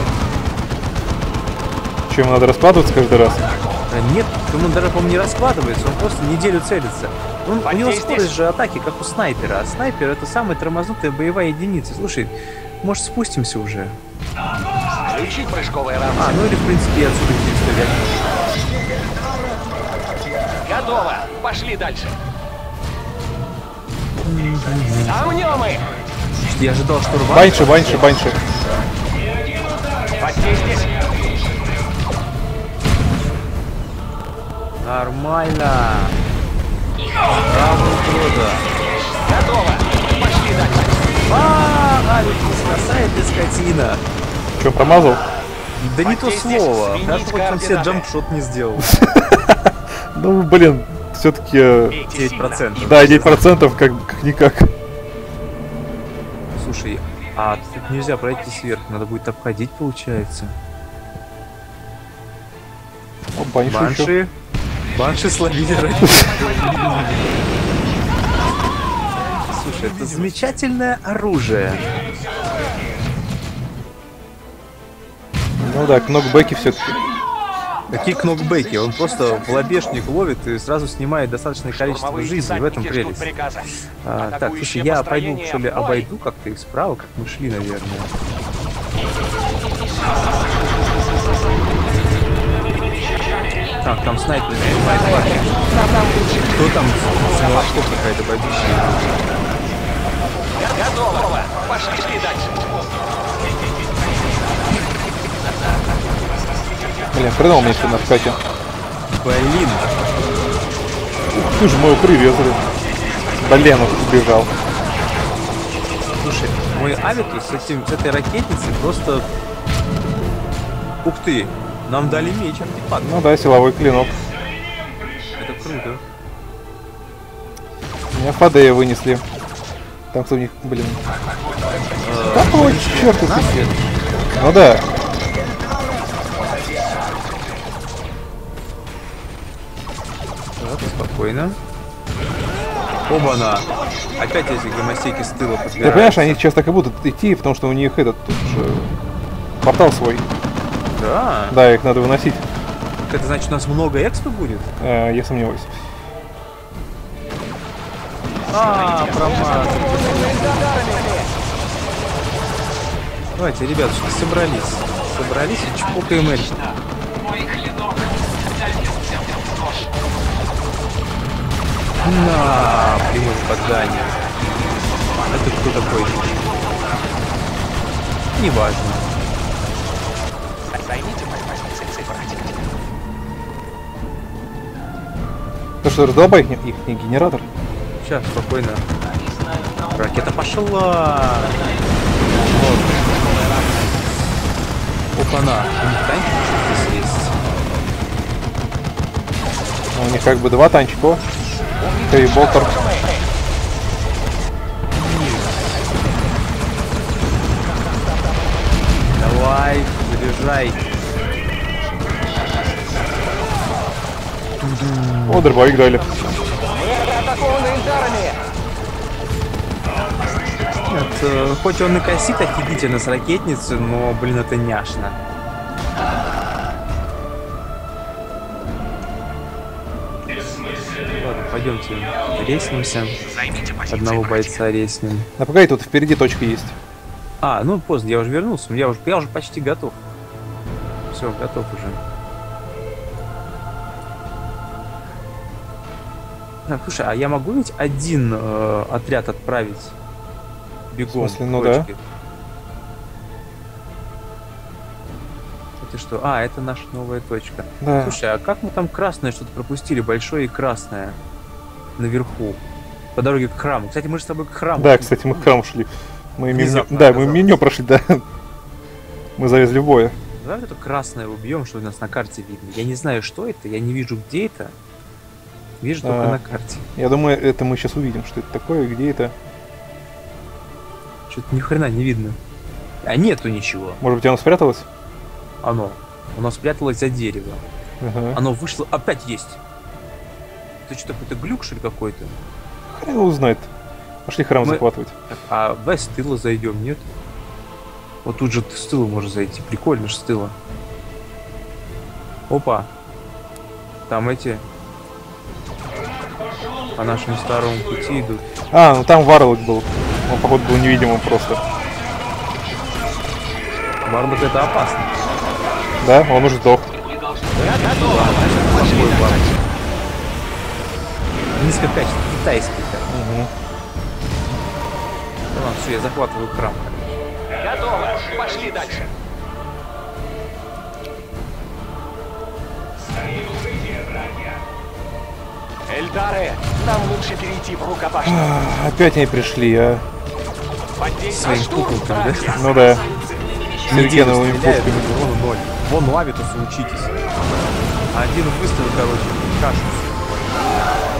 Че, ему надо раскладываться каждый раз?
Да нет, он даже, по-моему, не раскладывается, он просто неделю целится. Он, у него
Фаддей
скорость
здесь.
же атаки, как у снайпера, а снайпер это самая тормознутая боевая единица. Слушай, может спустимся уже?
Включить прыжковые
А,
рамки.
ну или в принципе я отсюда не стрелять.
Готово. Пошли дальше. Сомнем их.
Я ожидал, что рвать.
Баньше, баньше, баньше.
Фаддей здесь.
Нормально. Браво, урода.
Готово. Пошли дальше.
А, Алибус, спасает ты, скотина.
Че, промазал?
Да не то
Фаддей здесь.
слово.
Сменить
Хорошо, хоть он себе
координаты.
джампшот не сделал.
Ну, блин, все-таки...
девять процентов.
Да, девять процентов как, как никак.
Слушай, а тут нельзя пройти сверху, надо будет обходить, получается.
О, банши еще.
Банши. Банши словили ради. Слушай, это замечательное оружие.
Ну да, кнокбеки все-таки.
Какие кнокбеки? Он просто в лобешник ловит и сразу снимает достаточное количество жизни. В этом прелесть. А, так, слушай, я пойду, что ли, обойду как-то их справа, как мы шли, наверное. Так, там снайпер снимает парня. Кто там? Молотков какая-то бабища.
Готово! Пошли дальше!
Блин, хреново мне все на вкате.
Блин.
Ты же мою прирезали. Блин, он убежал.
Слушай, мой авитус с, этим, с этой ракетницей просто... Ух ты! Нам дали меч артефакт.
Ну да, силовой клинок.
Это круто.
Меня Фадея вынесли. Там кто у них, блин. Какой черт это? Ну да.
Так, спокойно. Оба-на! Опять эти гомосеки с тыла подбираются.
Ты понимаешь, они сейчас так и будут идти, потому что у них этот тут же портал свой.
Да.
Да, их надо выносить.
Это значит, у нас много экспо будет?
Э, я сомневаюсь.
А, промазал. Давайте, ребятушки, собрались. Собрались и чпокаем эльф. На, прямое попадание. Это кто такой? Неважно.
Займите мои позиции, братья.
Ты что, раздолбай их, их не генератор?
Сейчас, спокойно. Ракета пошла. Вот. Опа-на. У них танчик здесь есть.
Ну, у них как бы два танчика. Хэви Болтер.
Давай, заряжай.
О, дробовик дали.
Нет, э, хоть он и косит офигительно с ракетницы, но, блин, это няшно. Ладно, пойдемте реснимся. Одного бойца реснем.
Да погоди, тут впереди точка есть.
А, ну поздно, я уже вернулся, я уже, я уже почти готов. Все, готов уже. Так, слушай, а я могу ведь один э, отряд отправить бегом?
В смысле, ну
к точке? Это что? А, это наша новая точка.
Да.
Слушай, а как мы там красное что-то пропустили? Большое и красное. Наверху. По дороге к храму. Кстати, мы же с тобой к храму.
Да, кстати, мы к храму шли. Мы меню...
Внезапно
Да, мы
оказалось.
меню прошли, да. Мы залезли в бой.
Давай это красное убьем, что у нас на карте видно. Я не знаю, что это, я не вижу, где это. Вижу только
А.
на карте.
Я думаю, это мы сейчас увидим, что это такое, где это.
Что-то ни хрена не видно. А нету ничего.
Может быть, оно спряталось?
Оно. Оно спряталось за дерево.
Ага.
Оно вышло. Опять есть. Это что, какой-то глюк, что ли, какой-то?
Хрен его знает. Пошли храм
Мы-
захватывать.
Так, а давай с тыла зайдем, нет? Вот тут же с тыла можно зайти. Прикольно же с тыла. Опа. Там эти по нашему старому пути идут.
А, ну там Варлок был. Он, походу, был невидимым просто.
Варлок это опасно.
Да? Он уже сдох.
Плохой Варлок. Низкокачественный, китайский. Так.
Угу.
Да ладно, все, я захватываю храм.
Готово. Пошли дальше. Эльдары, нам лучше перейти в рукопашную.
А, опять они пришли, а.
Поддейся
Своим
штурм,
куколкам, да?
братья.
Ну да.
Неделю
Сюрикеновыми
стреляют,
пушками.
вон ноль. Вон лавитусу учитесь. Один выстрел, короче, кашу.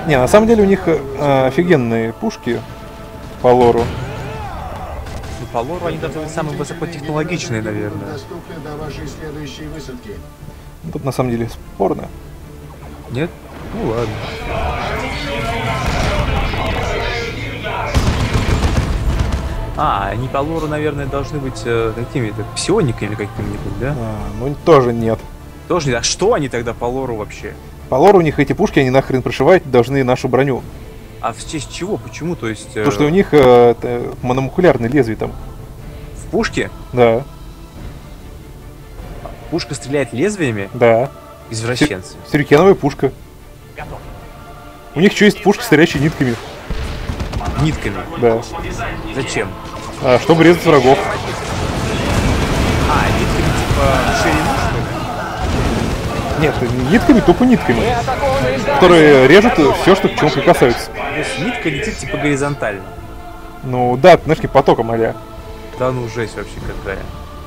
Не, на самом деле у них э, офигенные пушки по лору.
Ну, по лору они должны быть самые высокотехнологичные, наверное.
Доступны до вашей следующей высадки.
Тут на самом деле спорно.
Нет? Ну ладно. А, они по лору, наверное, должны быть э, какими-то псиониками какими-нибудь, да?
А, ну тоже нет.
Тоже не. А что они тогда по лору вообще?
По лору у них эти пушки, они нахрен прошивать должны нашу броню.
А в честь чего? Почему? То есть...
Потому что у них э, это, мономокулярные лезвия там.
В пушке?
Да,
Пушка стреляет лезвиями?
да.
Извращенцы.
Сюрикеновая пушка.
Готов.
У них еще есть пушки, стреляющие нитками.
Нитками.
Да.
Зачем?
А, чтобы резать врагов.
А, нитками типа ширину, что ли?
Нет, не нитками, тупо нитками.
Мы атакованы Эльдарами.
Которые режут все, что к чему прикасаются.
То есть нитка летит типа горизонтально.
Ну да, ты знаешь, не потоком, аля.
Да ну жесть вообще какая.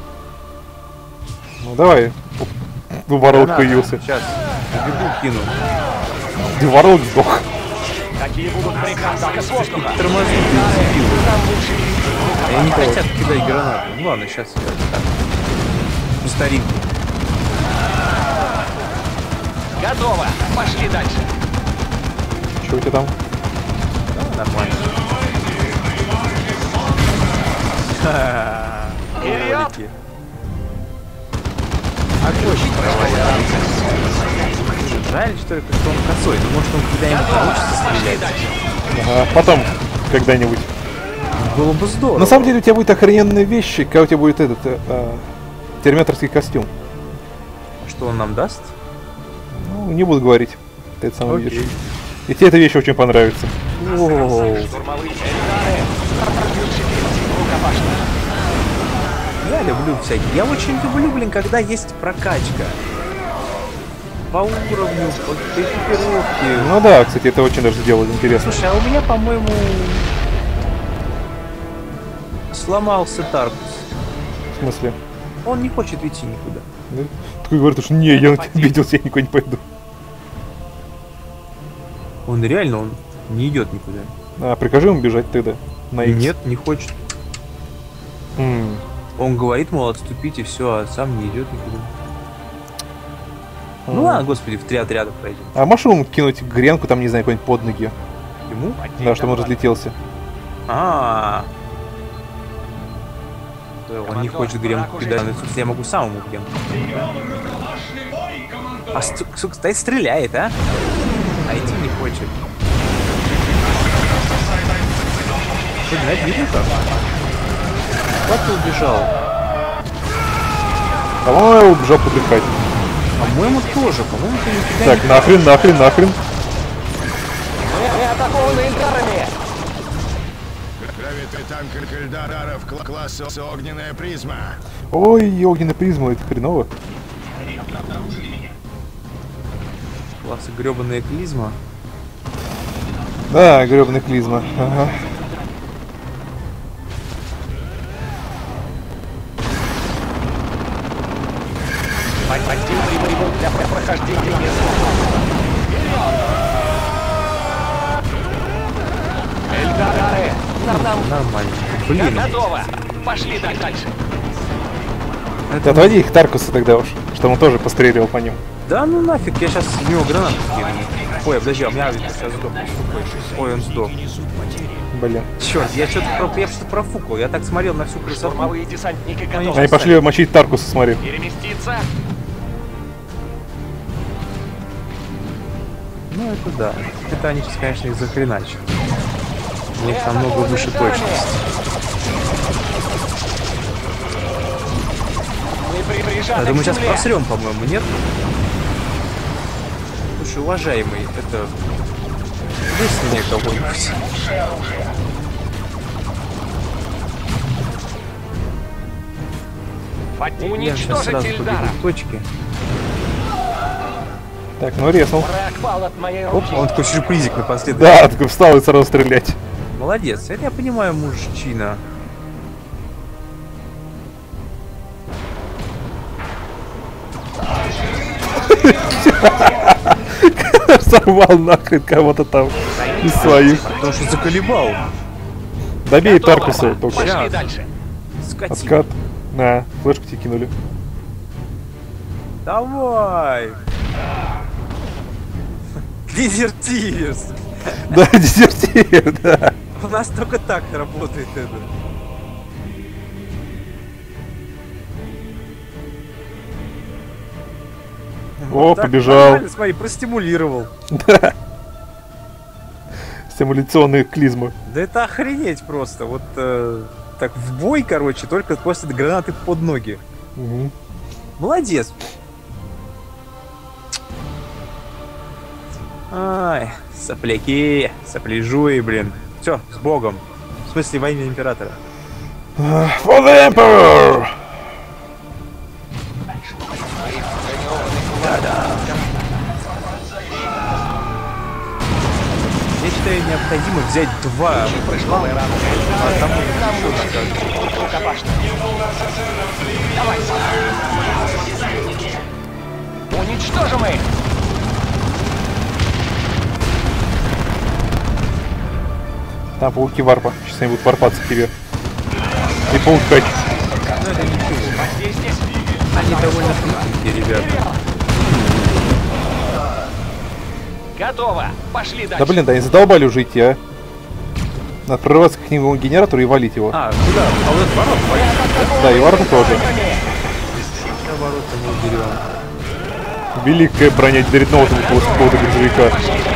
Ну давай. Ну, ворот
Да,
появился.
Сейчас. Бегу кину.
Да, ворот сдох.
Какие будут приказы с воздуха?
Тормози,
Эльдары, нам лучше перейти в
они не
рукопашную.
хотят кидать гранаты. Ну ладно, сейчас я так. Ну, старинку.
Готово. Пошли дальше.
Что у тебя там?
Нормально. Ха-ха-ха.
Вперед!
Ролики. Огонь провалил. Жаль, что это что он косой, но может он когда-нибудь научится стрелять.
Ага, потом, когда-нибудь.
Было бы здорово.
На самом деле у тебя будет охрененная вещь, когда у тебя будет этот э, э, терминаторский костюм.
Что он нам даст?
Ну, не буду говорить. Ты это сам
Окей.
увидишь. И тебе эта вещь очень понравится.
Воу.
Штурмовые Эльдары, нам лучше перейти в рукопашную.
Я люблю всякие. Я очень люблю, блин, когда есть прокачка. По уровню, по экипировке.
Ну да, кстати, это очень даже сделать интересно.
Слушай, а у меня, по-моему, сломался Таркус.
В смысле?
Он не хочет идти никуда.
Ну, такой говорит, что не, я на тебя обиделся, я никуда не пойду.
Он реально, он не идет никуда.
А, прикажи ему бежать тогда. На X.
Нет, не хочет.
М,
Он говорит, мол, отступить и все, а сам не идет никуда.
м.
Ну ладно, господи, в три отряда пройдем.
А можешь ему кинуть гренку там, не знаю, какой-нибудь под ноги?
Ему?
Да, чтобы он разлетелся.
А. Он не
Командор,
хочет гремку
враг уже
кидать, но я могу сам ему гремку. А ст- сука, стоит, стреляет, а? А идти не хочет. Что, знаете, видно как? Как ты убежал?
По-моему, я убежал подыхать.
По-моему, тоже. По-моему, ты никуда
Так,
не...
нахрен, нахрен, нахрен.
Мы атакованы Эльдарами.
Гравитатанк Эльдаров кла- класса огненная призма.
Ой, огненная призма, это хреново.
Классы гребаная клизма.
Да, гребаный клизма. Ага.
Поддерживай его для прохождения места. Эльдары, нам, нам
Нормально. Блин,
готово. Пошли так дальше.
Да отводи их Таркуса тогда уж, чтобы он тоже постреливал по ним.
да ну нафиг, я сейчас в него гранату кину. Ой, подожди, а у меня сейчас сдох. Ой, он сдох.
Блин.
Черт, я что-то про... я что-то профукал. Я так смотрел на всю красоту.
Штурмовые десантники
Они
готовы.
Они пошли мочить Таркуса, смотри.
Переместиться.
Ну это да. Это они сейчас, конечно, их захреначат. У них намного выше точность.
Мы при- прижаты
Я думаю,
к
сейчас
земле.
просрем, по-моему, нет? Слушай, уважаемый, это... Есть мне кого-нибудь? Я сейчас
Уничтожить
сразу побегу
Эльдара.
к точке.
Так, ну резнул.
Враг пал от моей
Оп,
руки.
он такой сюрпризик напоследок.
Да, такой встал и сразу стрелять.
Молодец, это я понимаю, мужчина.
Сорвал нахрен кого-то там из своих.
Потому что заколебал.
Добей Таркуса только.
Пошли
Сейчас.
дальше.
Скотина.
Откат. На, флешку тебе кинули.
Давай. Дезертирс.
Да, дезертир, да.
У нас только так работает это.
О,
Так,
побежал.
нормально, смотри, простимулировал.
Да. Стимуляционные клизмы.
Да это охренеть просто. Вот э, так в бой, короче, только после гранаты под ноги.
Мгм.
Молодец. Ай, сопляки, сопляжуи, блин. Все, с богом. В смысле, во имя императора.
For the Emperor!
Я считаю, необходимо взять два.
Прыжковая рамка.
А тому
Нам
что
лучше
надо?
перейти в рукопашную. Давай. Уничтожим их.
Там пауки варпа. Сейчас они будут варпаться к тебе. И паукать.
Ну, это ничего.
Воздействие.
Они довольно хитренькие, ребята.
Готово. Пошли
Да
дальше.
блин, да они задолбали уже идти, а. Надо прорываться к нему генератору и валить его.
А, куда? А вот этот ворот, пойдем.
Да, и ворота тоже.
Я ворота не уберем.
Великая броня дредноута после какого-то грузовика.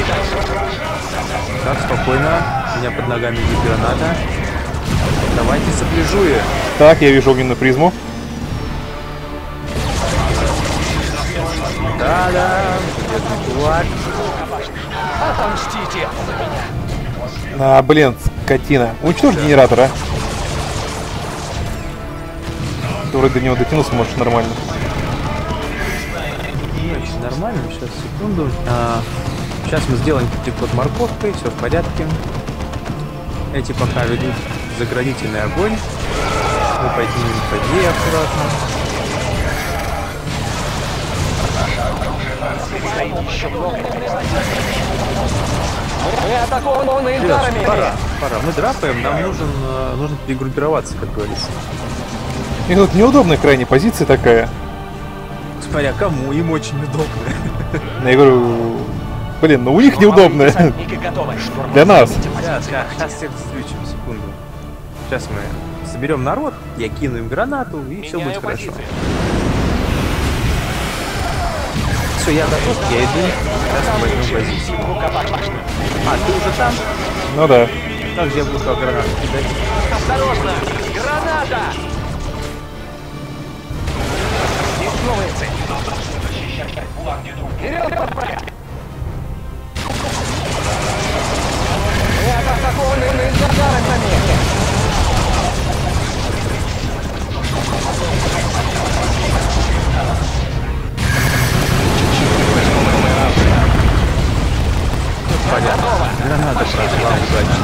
Так, спокойно. У меня под ногами есть граната. Давайте сопляжуи.
Так, я вижу огненную призму.
Да-да. Железный кулак.
Отомстите.
А, блин, скотина. Уничтожь генератор, а. Ты вроде до него дотянулся, можешь нормально.
Значит, нормально. Сейчас, секунду. А, сейчас мы сделаем переход морковкой. Все в порядке. Эти пока ведут заградительный огонь. Мы поднимем по ней аккуратно.
Еще много. Мы атакованы
Ребят,
эльдарами.
пора, пора. Мы драпаем, нам нужен, э, нужно перегруппироваться, как говорится.
И тут неудобная крайняя позиция такая.
Смотря кому, им очень удобно.
Я говорю, блин, ну у них неудобно.
Десантники готовы.
Для нас.
Сейчас, сейчас, сейчас всех включим, секунду. Сейчас мы соберем народ, я кину им гранату, и все будет
Меняю
хорошо.
позиции.
Все, я готов, я иду. Сейчас мы возьмем позицию.
Рукопашную.
А, ты уже там?
Ну да.
Как же я буду как гранату кидать?
Осторожно! Граната! Есть новая цель. Вперед, подбрать! Мы атакованы эльдарами.
Понятно. Граната прошла удачно.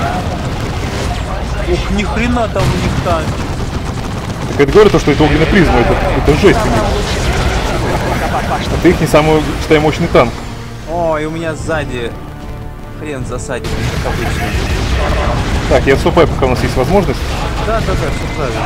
Ух, ни хрена там у них танк.
Так это говорю то, что это огненная призма, это, это жесть у них. Это их не самый, считай, мощный танк.
Ой, у меня сзади хрен засадил, как обычно.
Так, я отступаю, пока у нас есть возможность.
Да, да, да, все правильно.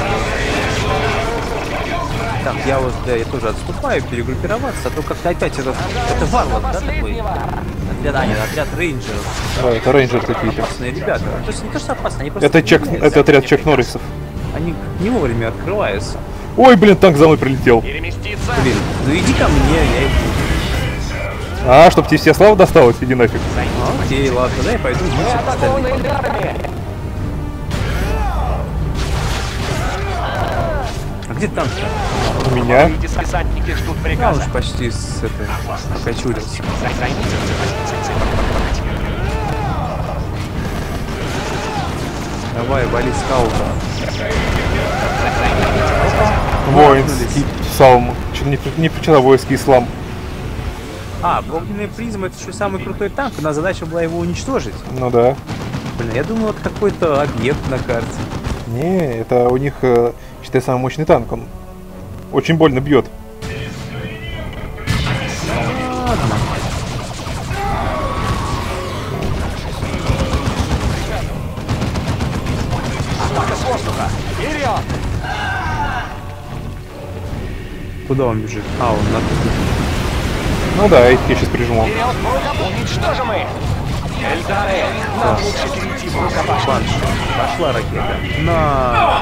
Так, я вот, да, я тоже отступаю, перегруппироваться, а то как-то опять это, это варлок, да, такой? Отряд, а, нет, отряд рейнджеров.
Да, это рейнджеры какие-то.
Опасные ребята. То есть не то, что опасные, они просто...
Это, чек,
не
это отряд Чак Норрисов.
Они не вовремя открываются.
Ой, блин, танк за мной прилетел.
Переместиться.
Блин, ну иди ко мне, я иду.
А, чтоб тебе вся слава досталась, иди нафиг.
А, окей, ладно, дай я пойду, мы
Мы
всех
атакованы
остальных.
эльдарами.
А где танк?
У меня.
Эти десантники ждут
Я
приказа.
уж почти с этой окочурился.
Займите позиции.
Давай, вали скаута.
Воинский псалм. Что-то не, не прочитал воинский ислам.
А, огненная призма это еще самый крутой танк, у нас задача была его уничтожить.
Ну да.
Блин, я думал, это какой-то объект на карте.
Не, это у них, э, считай, самый мощный танк. Он очень больно бьет.
Ладно. Куда он бежит? А, он на...
Ну да, я сейчас прижму.
Вперед, в рукопашную! Уничтожим их! Эльдары, нам лучше перейти в рукопашную.
Банши. Пошла ракета. На.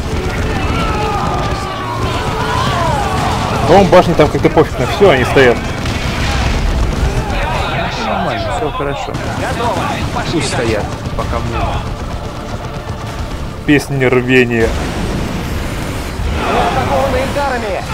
Дом башни там как-то пофиг на все, они стоят.
Нормально, все хорошо.
Готово! Пошли
Пусть
дальше.
стоят, пока мы...
Песня рвения.
Мы атакованы эльдарами!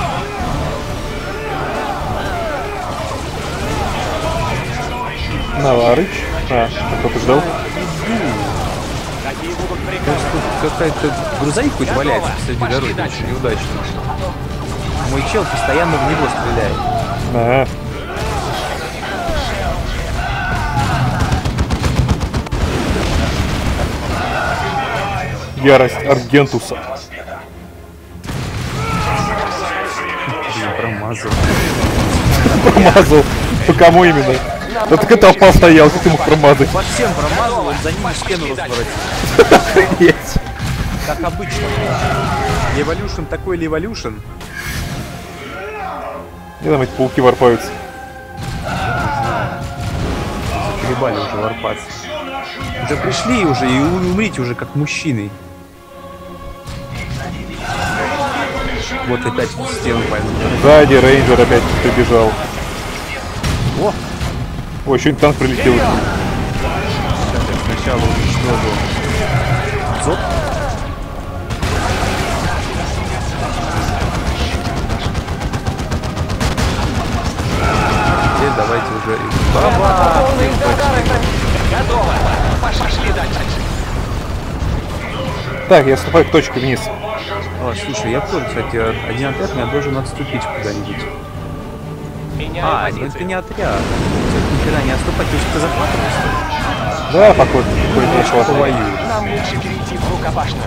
Наварыч. А, кто-то ждал.
Какие будут приказы?
Тут какая-то грузовик хоть валяется посреди
Пошли
дороги,
дальше.
очень неудачно. Мой чел постоянно в него стреляет.
Ага. Ярость Аргентуса.
Блин, промазал.
Промазал. По кому именно? Да так это толпа стоял, как ты мог промазать?
По всем промазал, он за ними стену разворотил.
Охренеть.
Как обычно. Леволюшн такой леволюшн.
Где там эти пауки ворпаются?
Ебали уже ворпаться. Уже пришли уже и умрите уже как мужчины. Вот опять в стену пойдут.
Сзади рейнджер опять прибежал.
О!
Ой, еще танк прилетел.
Сначала уничтожил Зод. Теперь давайте уже... Баба!
Атакованные эльдары! Готово! Пошли дальше.
Так, я вступаю к точке вниз.
О, слушай, я тоже, кстати, один отряд меня должен отступить куда-нибудь.
Меняю
А, ну
позицию.
это не отряд. Кстати, нихера не отступать, то есть ты захватываешь, что ли?
Да, походу, какой-то
Я
нашла.
повоюю.
Нам лучше перейти в рукопашную.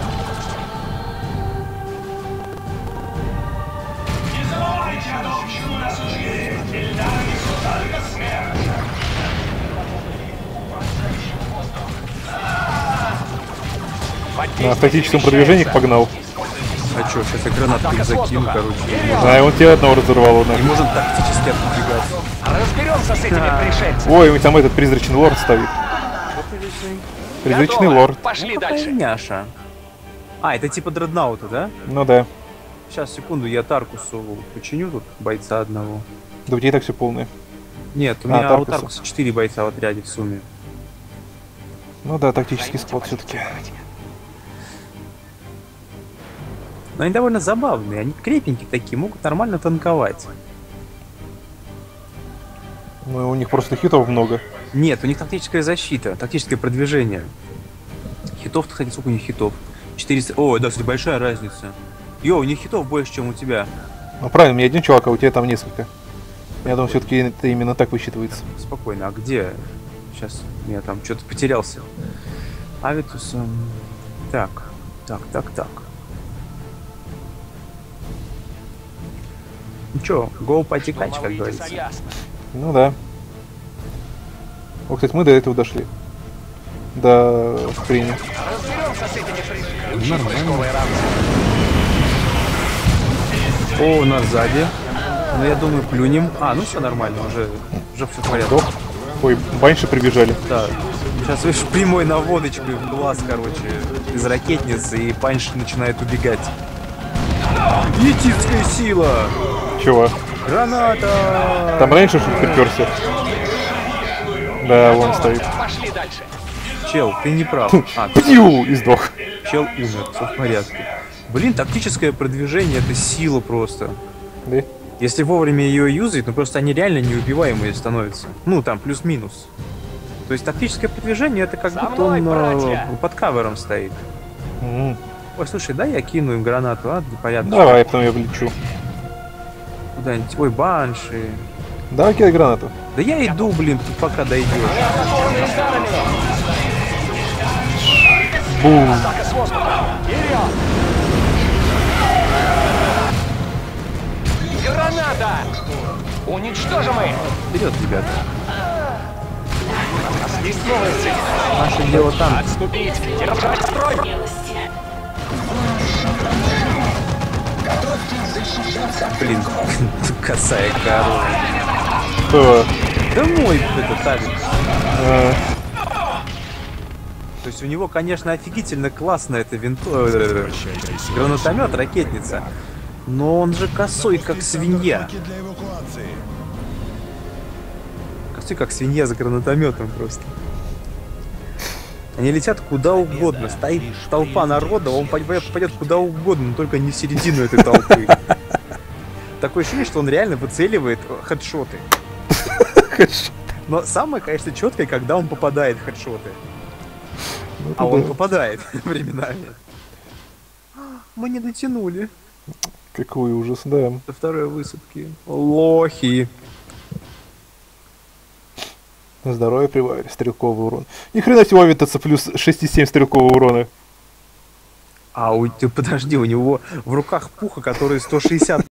На статическом продвижении погнал.
А чё, сейчас я гранату их закину, короче.
А, и он тебя одного разорвал. он,
И
наверное.
можно тактически отодвигаться.
Разберемся с этими пришельцами.
Ой, там этот призрачный лорд стоит. Призрачный
Готово.
лорд.
Пошли
Ну,
дальше.
какая няша. А, это типа дреднаута, да?
Ну да.
Сейчас, секунду, я Таркусу починю тут бойца одного.
Да у тебя и так все полное.
Нет, у
А,
меня у
Таркуса.
Таркуса четыре бойца в отряде в сумме.
Ну да, тактический склад все-таки.
Но они довольно забавные, они крепенькие такие, могут нормально танковать.
Ну, у них просто хитов много.
Нет, у них тактическая защита, тактическое продвижение. Хитов, кстати, сколько у них хитов? четыреста... О, да, кстати, большая разница. Йо, у них хитов больше, чем у тебя.
Ну правильно, у меня один чувак, а у тебя там несколько. Я думаю, все-таки это именно так высчитывается.
Спокойно, а где? Сейчас я там что-то потерялся. Авитус. эм, Так, так, так, так. Ну чё, go потекать, как
Снова
говорится.
видится ясно.
Ну да. О, кстати, мы до этого дошли. До хрени.
Разберемся с этими пришельцами. Включи
Нормально.
прыжковые рамки.
О, у нас сзади. Ну я думаю, плюнем. А, ну все нормально, уже, уже все в порядке.
Дох. Ой, баньши прибежали.
Да. Сейчас видишь прямой наводочкой в глаз, короче, из ракетницы, и панч начинает убегать. Етицкая сила!
Чего?
Граната!
Там раньше что-то приперся. Да, вон стоит.
Пошли дальше.
Чел, ты не прав. А,
Пью! И сдох.
чел умер, все в порядке. Блин, тактическое продвижение это сила просто.
Да?
Если вовремя ее юзать, ну просто они реально неубиваемые становятся. Ну там плюс-минус. То есть тактическое продвижение это как
За
будто
мной,
он
братья!
э, под кавером стоит.
М.
Ой, слушай, дай я кину им гранату, а, для порядка.
Давай, потом я влечу.
Куда-нибудь. Ой, банши.
Давай кидай гранату.
Да я иду, блин, тут пока дойдешь.
Атакованные эльдарами.
Бум!
Атака с воздуха. Вперед! Граната! Уничтожим их!
Вперед, ребята.
Есть новая цель.
Наше дело там.
Отступить! Держать строй!
Блин, косая корова.
Кто?
Да мой этот Тавик.
А,
То есть у него, конечно, офигительно классно это винто... э, гранатомет, ракетница. Но он же косой, как свинья. Косой, как свинья за гранатометом просто. Они летят куда угодно. Стоит толпа народа, он пойдет, пойдет куда угодно, но только не в середину этой толпы. Такое ощущение, что он реально выцеливает хедшоты. Но самое, конечно, четкое, когда он попадает в хедшоты.
ну,
А он
да.
попадает временами. Мы не дотянули
Какой ужас, да.
до второй высадки. Лохи.
На здоровье прибавили стрелковый урон. Ни хрена себе авитаться плюс шесть и семь стрелкового урона.
А у, ты подожди, у него в руках пуха, который сто шестьдесят